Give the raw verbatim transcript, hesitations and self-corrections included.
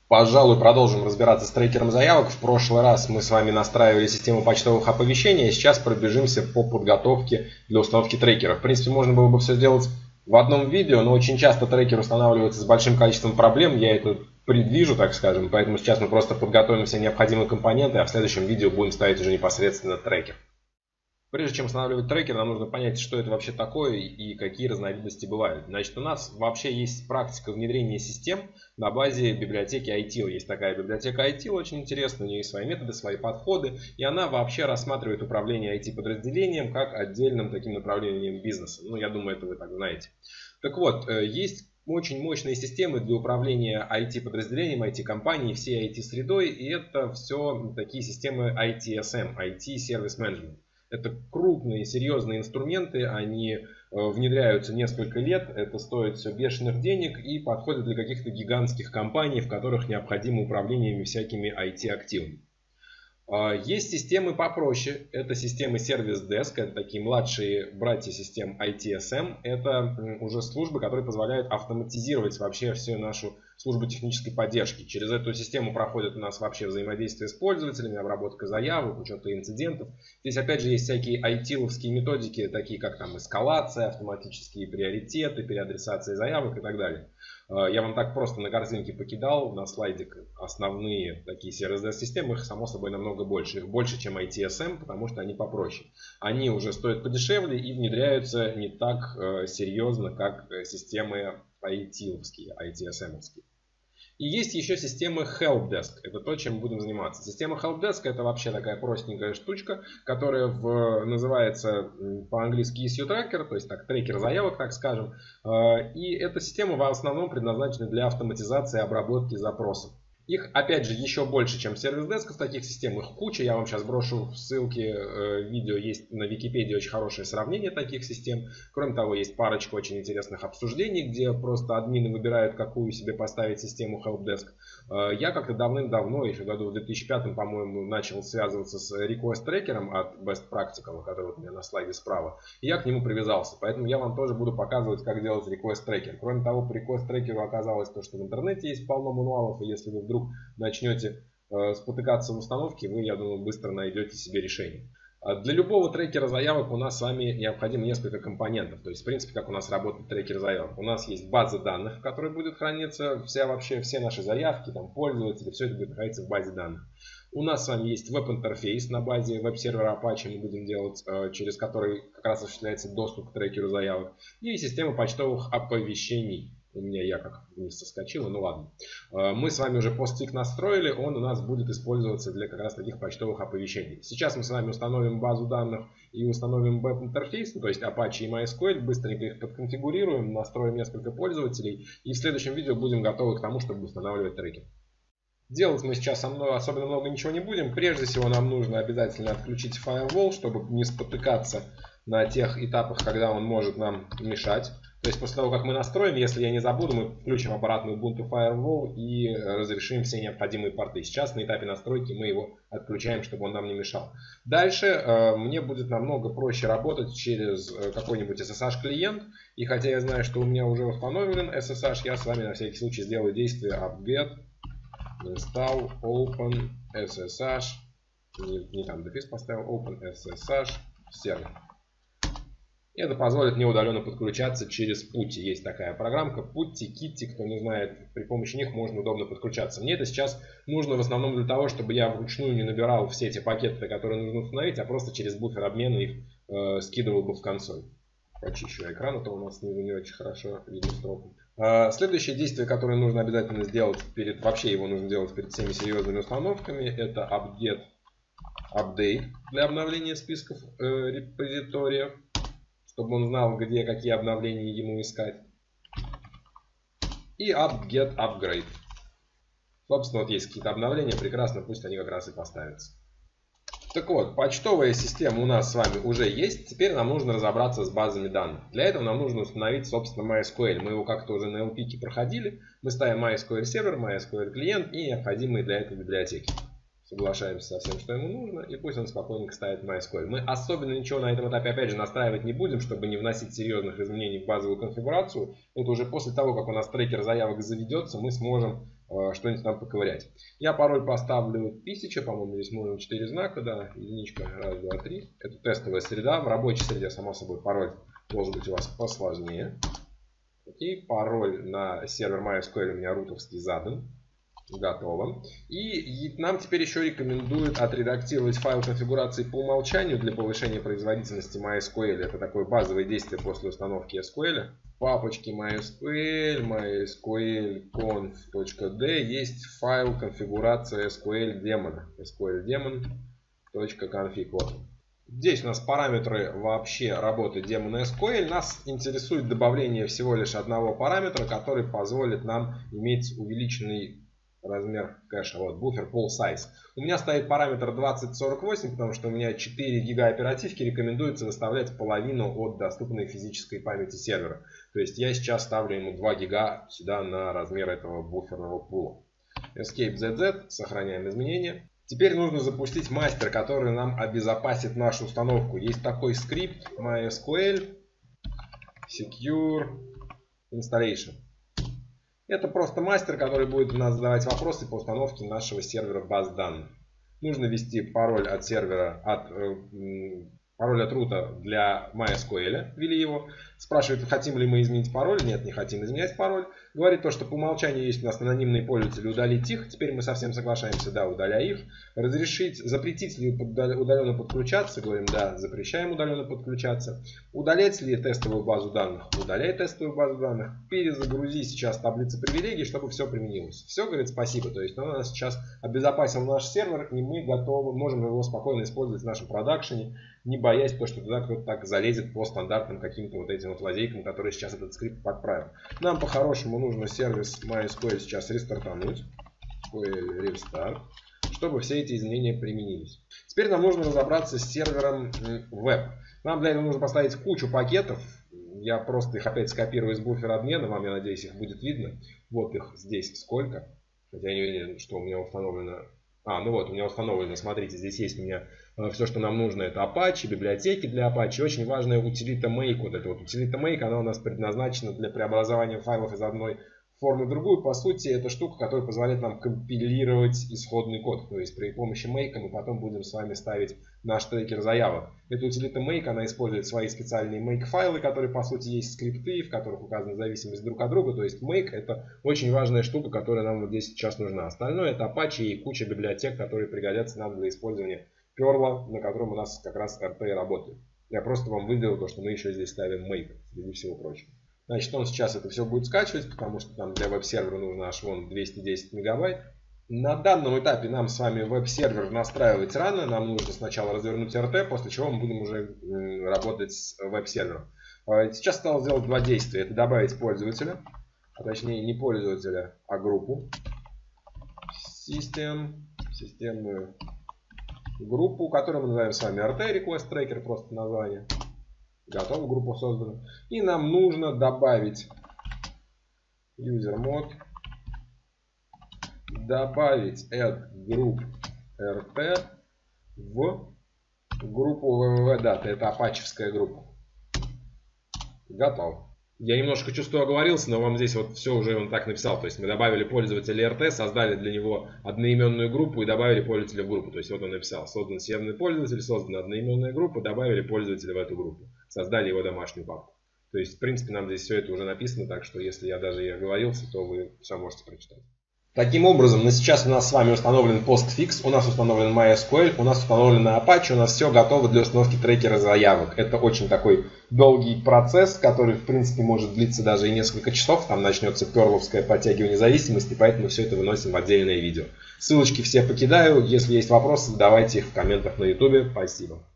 Пожалуй, продолжим разбираться с трекером заявок. В прошлый раз мы с вами настраивали систему почтовых оповещений, а сейчас пробежимся по подготовке для установки трекера. В принципе, можно было бы все сделать в одном видео, но очень часто трекер устанавливается с большим количеством проблем, я это предвижу, так скажем, поэтому сейчас мы просто подготовим все необходимые компоненты, а в следующем видео будем ставить уже непосредственно трекер. Прежде чем устанавливать трекер, нам нужно понять, что это вообще такое и какие разновидности бывают. Значит, у нас вообще есть практика внедрения систем на базе библиотеки ай ти эл. Есть такая библиотека ай ти эл, очень интересная, у нее есть свои методы, свои подходы. И она вообще рассматривает управление ай ти-подразделением как отдельным таким направлением бизнеса. Ну, я думаю, это вы так знаете. Так вот, есть очень мощные системы для управления ай ти-подразделением, ай ти-компанией, всей ай ти-средой. И это все такие системы ай ти эс эм, ай ти Service Management. Это крупные, серьезные инструменты, они внедряются несколько лет, это стоит все бешеных денег и подходят для каких-то гигантских компаний, в которых необходимо управление всякими ай ти-активами. Есть системы попроще, это системы Service Desk, это такие младшие братья систем ай ти эс эм, это уже службы, которые позволяют автоматизировать вообще всю нашу службу технической поддержки. Через эту систему проходит у нас вообще взаимодействие с пользователями, обработка заявок, учет инцидентов. Здесь опять же есть всякие ай ти-ловские методики, такие как там эскалация, автоматические приоритеты, переадресация заявок и так далее. Я вам так просто на картинке покидал на слайдик основные такие Service Desk системы, их само собой намного больше. Их больше, чем ай ти эс эм, потому что они попроще. Они уже стоят подешевле и внедряются не так серьезно, как системы ай ти-овские, ай ти эс эм-овские. И есть еще система Help Desk. Это то, чем будем заниматься. Система Help Desk это вообще такая простенькая штучка, которая в, называется по-английски issue tracker, то есть так, трекер заявок, так скажем. И эта система в основном предназначена для автоматизации обработки запросов. Их, опять же, еще больше, чем Service Desk, таких систем, их куча. Я вам сейчас брошу в ссылке э, видео, есть на Википедии очень хорошее сравнение таких систем. Кроме того, есть парочка очень интересных обсуждений, где просто админы выбирают, какую себе поставить систему Help Desk. Э, я как-то давным-давно, еще году в две тысячи пятом, по-моему, начал связываться с Request Tracker от Best Practical, который вот у меня на слайде справа. И я к нему привязался. Поэтому я вам тоже буду показывать, как делать Request Tracker. Кроме того, по Request Tracker оказалось то, что в интернете есть полно мануалов, и если вы вдруг начнете э, спотыкаться в установке, вы, я думаю, быстро найдете себе решение. Для любого трекера заявок у нас с вами необходимо несколько компонентов. То есть, в принципе, как у нас работает трекер заявок. У нас есть база данных, в которой будет храниться вся, вообще, все наши заявки, там, пользователи, все это будет находиться в базе данных. У нас с вами есть веб-интерфейс на базе веб-сервера Apache, мы будем делать, э, через который как раз осуществляется доступ к трекеру заявок. И система почтовых оповещений. У меня я как вниз соскочила, ну ладно. Мы с вами уже постфик настроили, он у нас будет использоваться для как раз таких почтовых оповещений. Сейчас мы с вами установим базу данных и установим веб-интерфейс, то есть Apache и MySQL, быстренько их подконфигурируем, настроим несколько пользователей и в следующем видео будем готовы к тому, чтобы устанавливать трекер. Делать мы сейчас особенно много ничего не будем. Прежде всего нам нужно обязательно отключить Firewall, чтобы не спотыкаться на тех этапах, когда он может нам мешать. То есть после того, как мы настроим, если я не забуду, мы включим обратно Ubuntu Firewall и разрешим все необходимые порты. Сейчас на этапе настройки мы его отключаем, чтобы он нам не мешал. Дальше э, мне будет намного проще работать через какой-нибудь эс эс эйч клиент. И хотя я знаю, что у меня уже установлен эс эс эйч, я с вами на всякий случай сделаю действие apt-get install open эс эс эйч. Не, не там дефис поставил, open эс эс эйч сервер. И это позволит мне удаленно подключаться через Putty. Есть такая программка Putty, Kitty, кто не знает, при помощи них можно удобно подключаться. Мне это сейчас нужно в основном для того, чтобы я вручную не набирал все эти пакеты, которые нужно установить, а просто через буфер обмена их э, скидывал бы в консоль. Почищу экран, а то у нас снизу не очень хорошо видно строку. Э, следующее действие, которое нужно обязательно сделать перед, вообще его нужно делать перед всеми серьезными установками, это apt-get update для обновления списков э, репозиториев, чтобы он знал, где какие обновления ему искать. И apt-get upgrade. Собственно, вот есть какие-то обновления, прекрасно, пусть они как раз и поставятся. Так вот, почтовая система у нас с вами уже есть. Теперь нам нужно разобраться с базами данных. Для этого нам нужно установить, собственно, MySQL. Мы его как-то уже на эл пи проходили. Мы ставим MySQL сервер, MySQL клиент и необходимые для этого библиотеки. Соглашаемся со всем, что ему нужно, и пусть он спокойненько ставит MySQL. Мы особенно ничего на этом этапе, опять же, настраивать не будем, чтобы не вносить серьезных изменений в базовую конфигурацию. Это уже после того, как у нас трекер заявок заведется, мы сможем что-нибудь там поковырять. Я пароль поставлю тысяча, по-моему, здесь можно четыре знака, да, единичка, раз, два, три. Это тестовая среда. В рабочей среде, само собой, пароль должен быть у вас посложнее. Окей, пароль на сервер MySQL у меня рутовский задан. Готово. И нам теперь еще рекомендуют отредактировать файл конфигурации по умолчанию для повышения производительности MySQL. Это такое базовое действие после установки эс ку эль. В папочке MySQL, MySQL conf.d есть файл конфигурация эс ку эль демона. эс ку эль демон.config. Вот. Здесь у нас параметры вообще работы демона эс ку эль. Нас интересует добавление всего лишь одного параметра, который позволит нам иметь увеличенный размер кэша. Вот, буфер pool size. У меня стоит параметр двадцать сорок восемь, потому что у меня четыре гига оперативки, рекомендуется выставлять половину от доступной физической памяти сервера. То есть я сейчас ставлю ему два гига сюда на размер этого буферного пула. Escape зет зет, сохраняем изменения. Теперь нужно запустить мастер, который нам обезопасит нашу установку. Есть такой скрипт MySQL Secure Installation. Это просто мастер, который будет у нас задавать вопросы по установке нашего сервера баз данных. Нужно ввести пароль от сервера, от, э, пароль от рута для MySQL. Ввели его. Спрашивает, хотим ли мы изменить пароль. Нет, не хотим изменять пароль. Говорит то, что по умолчанию есть у нас анонимные пользователи, удалить их. Теперь мы совсем соглашаемся, да, удаляй их. Разрешить, запретить ли удаленно подключаться. Говорим, да, запрещаем удаленно подключаться. Удалять ли тестовую базу данных. Удаляй тестовую базу данных. Перезагрузи сейчас таблицу привилегий, чтобы все применилось. Все, говорит, спасибо. То есть он у нас сейчас обезопасил наш сервер, и мы готовы, можем его спокойно использовать в нашем продакшене, не боясь то, что туда кто-то так залезет по стандартным каким-то вот этим вот лазейкам, которые сейчас этот скрипт подправил. Нам по-хорошему нужно сервис MySQL сейчас рестартануть. эс ку эль Restart, чтобы все эти изменения применились. Теперь нам нужно разобраться с сервером веб. Нам для этого нужно поставить кучу пакетов. Я просто их опять скопирую из буфера обмена. Вам, я надеюсь, их будет видно. Вот их здесь сколько. Хотя я не уверен, что у меня установлено. А, ну вот, у меня установлено, смотрите, здесь есть у меня э, все, что нам нужно. Это Apache, библиотеки для Apache. Очень важная утилита make. Вот эта вот утилита make, она у нас предназначена для преобразования файлов из одной формы в другую. По сути, это штука, которая позволяет нам компилировать исходный код. То есть при помощи make мы потом будем с вами ставить наш трекер заявок. Эта утилита make, она использует свои специальные make файлы, которые по сути есть скрипты, в которых указана зависимость друг от друга. То есть make это очень важная штука, которая нам вот здесь сейчас нужна. Остальное это Apache и куча библиотек, которые пригодятся нам для использования Perl, на котором у нас как раз эр ти работает. Я просто вам выделил то, что мы еще здесь ставим make, среди всего прочего. Значит, он сейчас это все будет скачивать, потому что там для веб-сервера нужно аж вон двести десять мегабайт. На данном этапе нам с вами веб-сервер настраивать рано. Нам нужно сначала развернуть эр ти, после чего мы будем уже работать с веб-сервером. Сейчас осталось сделать два действия. Это добавить пользователя, а точнее не пользователя, а группу. Систем, системную группу, которую мы называем с вами эр ти, Request Tracker, просто название. Готово, группу создана. И нам нужно добавить user mod, добавить add group эр ти в группу www-data. Это апачевская группа. Готово. Я немножко чувствую оговорился, но вам здесь вот все уже он так написал. То есть мы добавили пользователя эр ти, создали для него одноименную группу и добавили пользователя в группу. То есть вот он написал: создан серверный пользователь, создана одноименная группа, добавили пользователя в эту группу. Создали его домашнюю папку. То есть в принципе нам здесь все это уже написано, так что если я даже и оговорился, то вы все можете прочитать. Таким образом, на сейчас у нас с вами установлен PostFix, у нас установлен MySQL, у нас установлена Apache, у нас все готово для установки трекера заявок. Это очень такой долгий процесс, который в принципе может длиться даже и несколько часов. Там начнется перловское подтягивание зависимости, поэтому все это выносим в отдельное видео. Ссылочки все покидаю, если есть вопросы, задавайте их в комментах на YouTube. Спасибо.